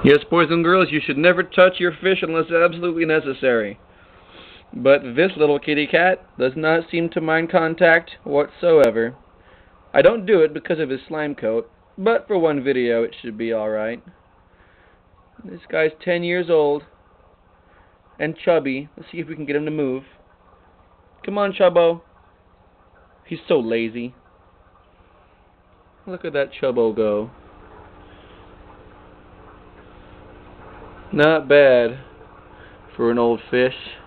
Yes, boys and girls, you should never touch your fish unless absolutely necessary. But this little kitty cat does not seem to mind contact whatsoever. I don't do it because of his slime coat, but for one video it should be alright. This guy's 10 years old and chubby. Let's see if we can get him to move. Come on, Chubbo. He's so lazy. Look at that Chubbo go. Not bad for an old fish.